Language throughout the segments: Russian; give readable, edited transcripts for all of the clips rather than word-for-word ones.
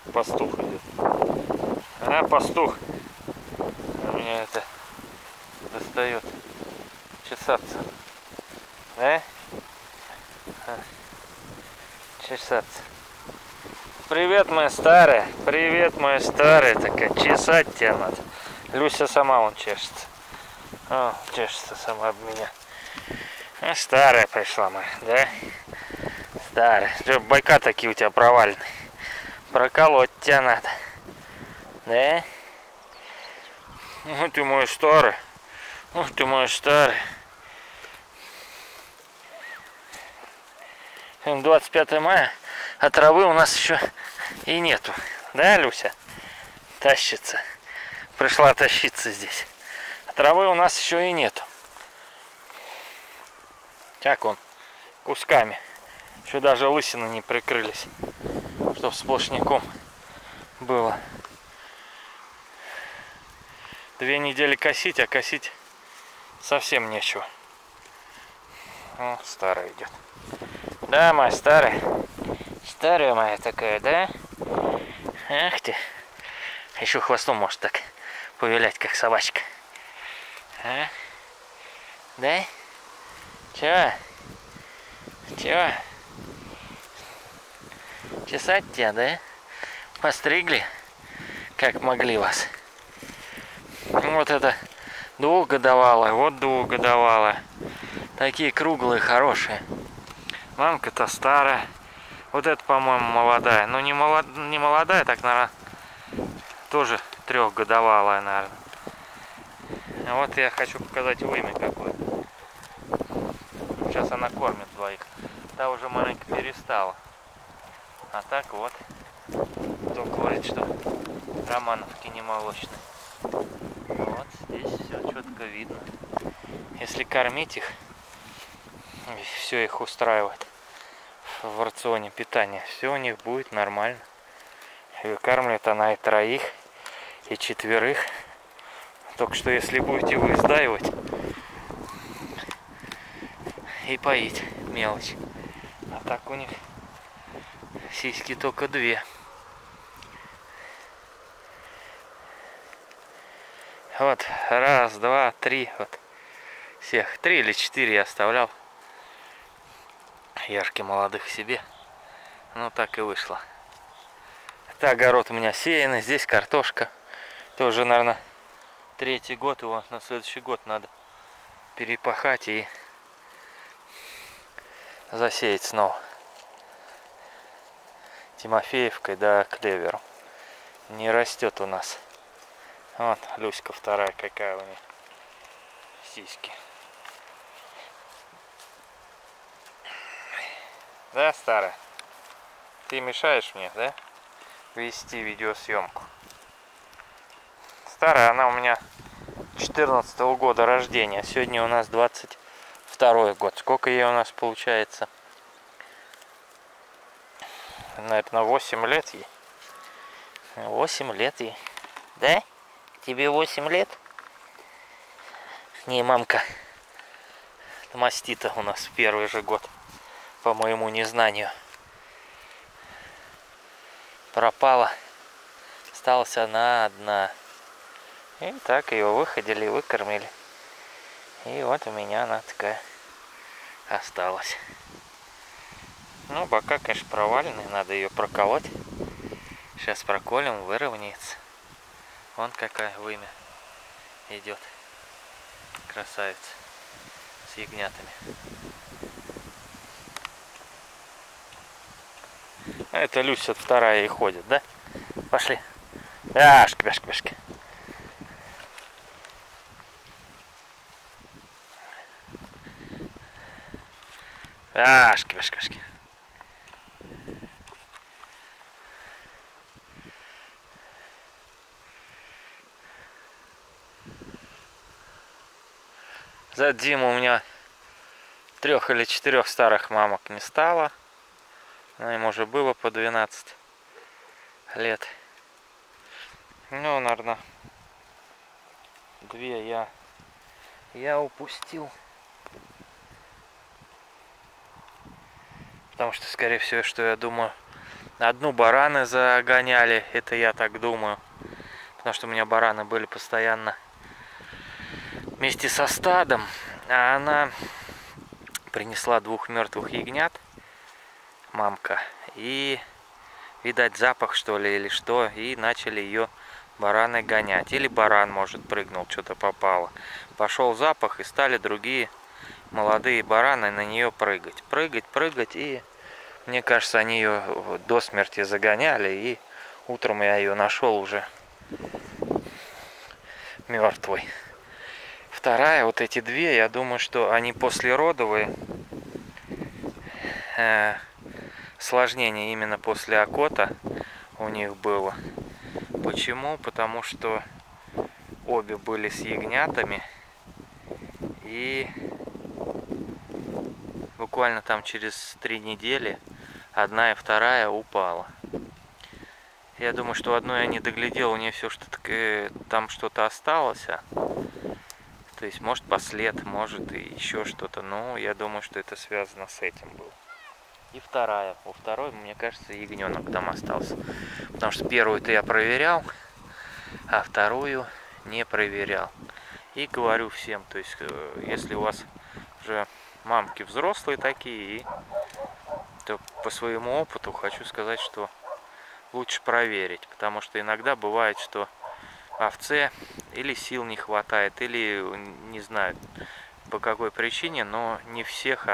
Пастух идет. А, пастух. У меня это достает чесаться. Да? Чесаться. Привет, моя старая. Привет, моя старая. Такая, чесать тебя надо. Люся сама вон чешется. О, чешется сама об меня. А старая пришла моя, да? Старая. Что, байка такие у тебя провальные? Проколоть тебя надо. Да? Ну ты мой старый. Ух ты мой старый. 25 мая, а травы у нас еще и нету. Да, Люся? Тащится. Пришла тащиться здесь. А травы у нас еще и нету. Так он, кусками. Еще даже лысины не прикрылись. Чтоб сплошняком было. 2 недели косить, а косить совсем нечего. О, старая идет. Да, моя старая. Старая моя такая, да? Ах ты. Еще хвостом может так повилять, как собачка. А? Да? Чего? Чего? Чесать тебя, да? Постригли, как могли вас. Вот это двухгодовалая, вот двухгодовалая. Такие круглые, хорошие. Мамка-то старая. Вот это, по-моему, молодая. Ну, не молодая, так, наверное, тоже 3-годовалая, наверное. А вот я хочу показать вымя какое. Сейчас она кормит 2. Та уже маленько перестала. А так вот. Кто говорит, что Романовки не молочные. Вот здесь все четко видно. Если кормить их, все их устраивает в рационе питания, все у них будет нормально. И выкармливает она и 3, и 4. Только что если будете вы сдаивать и поить мелочь. А так у них сиськи только 2. Вот, 1, 2, 3. Вот. Всех 3 или 4 я оставлял. Яшки молодых себе. Ну так и вышло. Это огород у меня сеянный. Здесь картошка. Это уже, наверное, 3-й год. Его на следующий год надо перепахать и засеять снова. Тимофеевкой, да, клевером. Не растет у нас. Вот Люська вторая, какая у нее сиськи. Да, старая? Ты мешаешь мне, да? Вести видеосъемку. Старая, она у меня 14-го года рождения. Сегодня у нас 22-й год. Сколько ей у нас получается? Наверное, 8 лет ей. 8 лет ей. Да? Тебе 8 лет? Не, мамка мастита у нас в 1-й же год. По моему незнанию. Пропала. Осталась она одна. И так ее выходили, выкормили. И вот у меня она такая осталась. Ну, бока, конечно, проваленные. Надо ее проколоть. Сейчас проколем, выровняется. Вон какая вымя идет. Красавица. С ягнятами. А это Люся 2 и ходит, да? Пошли. Пешки, пешки, пешки. Пешки, пешки, пешки. За зиму у меня 3 или 4 старых мамок не стало. Но им уже было по 12 лет. Ну, наверное, 2 я упустил. Потому что, скорее всего, что я думаю, Одну бараны загоняли, это я так думаю. Потому что у меня бараны были постоянно вместе со стадом. А она принесла 2 мертвых ягнят, мамка. И, видать, запах, что ли, или что. И начали ее бараны гонять. Или баран, может, прыгнул, что-то попало. Пошел запах, и стали другие молодые бараны на нее прыгать. Прыгать. И, мне кажется, они ее до смерти загоняли. И утром я ее нашел уже мертвой. Вторая, вот эти две, я думаю, что они послеродовые. Осложнение именно после окота у них было. Почему? Потому что обе были с ягнятами. И буквально там через 3 недели одна и вторая упала. Я думаю, что одной я не доглядел, у нее все что-то там что-то осталось. То есть, может, послед, может, и еще что-то. Но я думаю, что это связано с этим было. И вторая. У второй, мне кажется, ягненок там остался. Потому что первую-то я проверял, а вторую не проверял. И говорю всем, то есть, если у вас уже мамки взрослые такие, то по своему опыту хочу сказать, что лучше проверить. Потому что иногда бывает, что овце или сил не хватает, или не знаю по какой причине, но не всех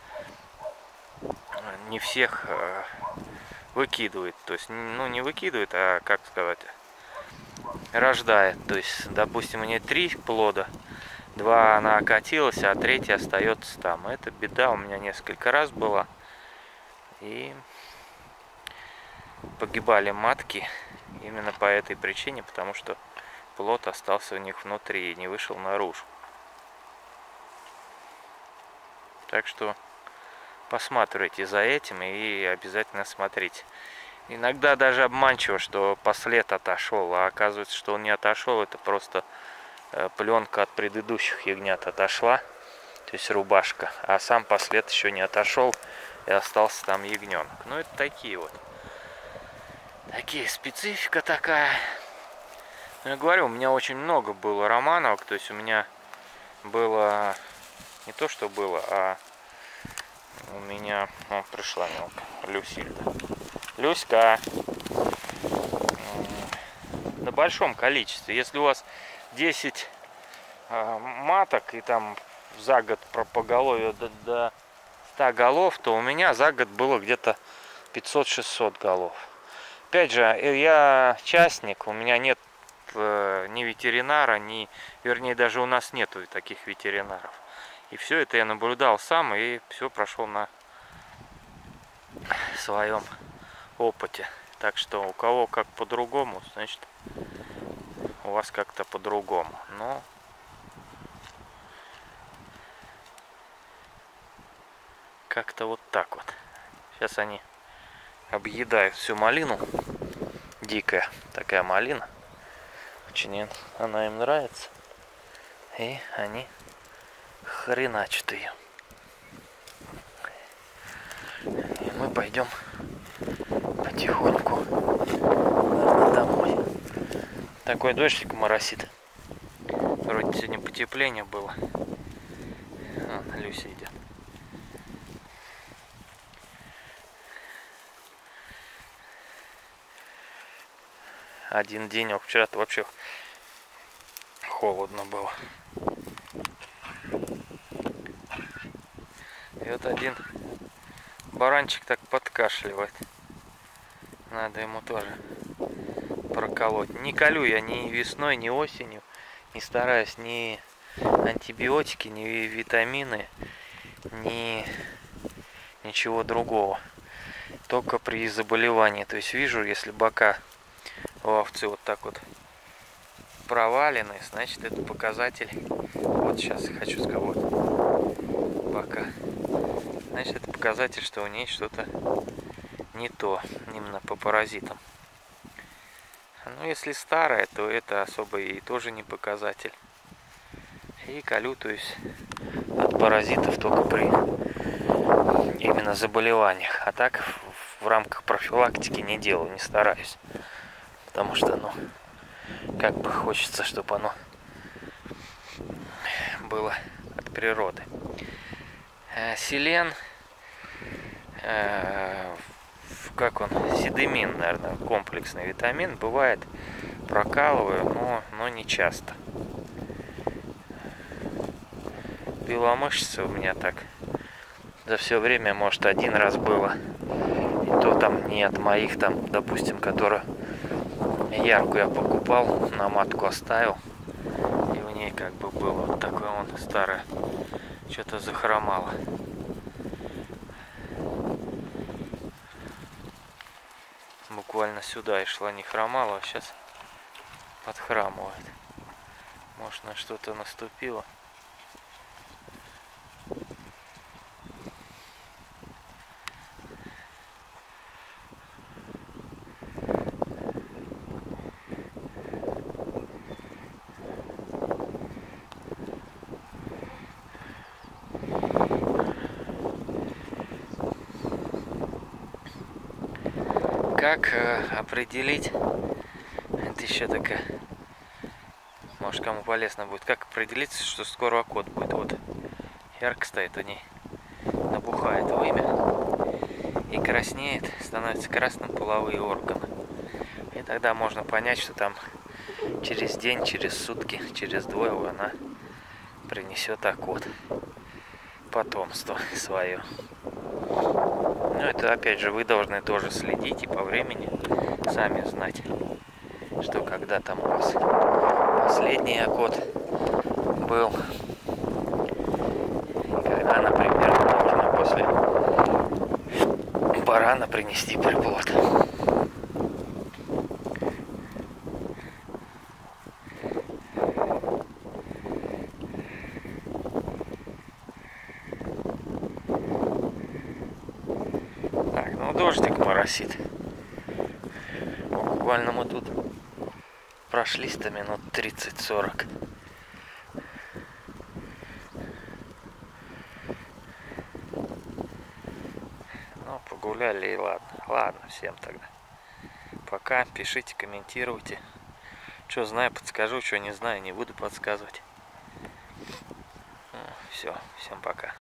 выкидывает. То есть, ну, не выкидывает, а, как сказать, рождает. То есть, допустим, у нее 3 плода, 2 она окатилась, а 3 остается там. Это беда у меня несколько раз была. И погибали матки именно по этой причине, потому что плод остался у них внутри и не вышел наружу. Так что посматривайте за этим и обязательно смотрите. Иногда даже обманчиво, что послед отошел, а оказывается, что он не отошел, это просто пленка от предыдущих ягнят отошла, то есть рубашка, а сам послед еще не отошел и остался там ягненок. Ну, это такие специфика такая. Ну, я говорю, у меня очень много было романовок, то есть у меня было не то, что было, а у меня пришла мелко Люсильда. Люська, на большом количестве. Если у вас 10 маток и там за год по поголовью до 100 голов, то у меня за год было где-то 500-600 голов. Опять же, я частник, у меня нет ни ветеринара, вернее, даже у нас нету таких ветеринаров. И все это я наблюдал сам, и все прошел на своем опыте. Так что у кого как по-другому, значит, у вас как-то по-другому. Но как-то вот так вот. Сейчас они объедают всю малину. Дикая такая малина. Очень она им нравится. И они хреначат ее. И мы пойдем потихоньку домой. Такой дождик моросит. Вроде сегодня потепление было. Вон, Люся идет. Один денек. Вчера-то вообще холодно было. И вот один баранчик так подкашливает. Надо ему тоже проколоть. Не колю я ни весной, ни осенью. Не стараюсь ни антибиотики, ни витамины, ни ничего другого. Только при заболевании. То есть вижу, если бока у овцы вот так вот провалены, значит, это показатель. Вот сейчас хочу сказать, вот бока. Значит, это показатель, что у ней что-то не то, именно по паразитам. Ну, если старая, то это особо и тоже не показатель. И колю, то есть, от паразитов только при именно заболеваниях. А так, в в рамках профилактики не делаю, не стараюсь. Потому что, ну, как бы хочется, чтобы оно было от природы. Селен, как он, седемин, наверное, комплексный витамин, бывает, прокалываю, но не часто. Беломышцы у меня так за все время, может, один раз было. И то там не от моих, там, допустим, которую яркую я покупал, на матку оставил. И у ней как бы было вот такое он старое, что-то захромало. Буквально сюда и шла, не хромала, а сейчас подхрамывает. Может, на что-то наступило. Как определить, это еще такая, может, кому полезно будет, как определить, что скоро окот будет. Вот ярко стоит у ней, набухает вымя и краснеет, становятся красным половые органы. И тогда можно понять, что там через день, через сутки, через двое она принесет окот, потомство свое. Ну, это опять же вы должны тоже следить и по времени сами знать, что когда там у вас последний окот был, когда, например, можно после барана принести приплод. Так, ну дождик моросит. Буквально мы тут прошлись-то минут 30-40. Ну, погуляли и ладно. Ладно, всем тогда. Пока, пишите, комментируйте. Что знаю, подскажу, что не знаю, не буду подсказывать. Все, всем пока.